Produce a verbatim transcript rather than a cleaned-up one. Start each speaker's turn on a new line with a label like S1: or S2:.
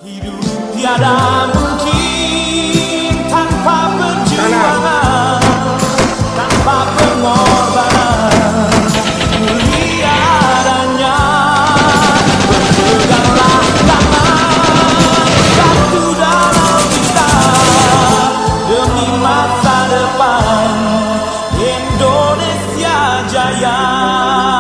S1: Hidup tiada mungkin tanpa perjuangan, tanpa pengorbanan, mulia adanya. Berpeganglah tangan satu dalam kita demi masa depan Indonesia Jaya.